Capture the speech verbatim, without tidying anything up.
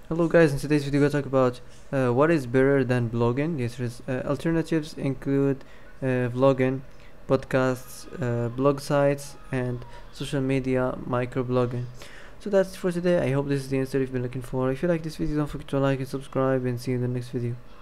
Hello guys, in today's video we're going to talk about uh, what is better than blogging. Yes, there's, uh, alternatives include uh, vlogging, podcasts, uh, blog sites, and social media microblogging. So that's for today. I hope this is the answer you've been looking for. If you like this video, don't forget to like and subscribe, and see you in the next video.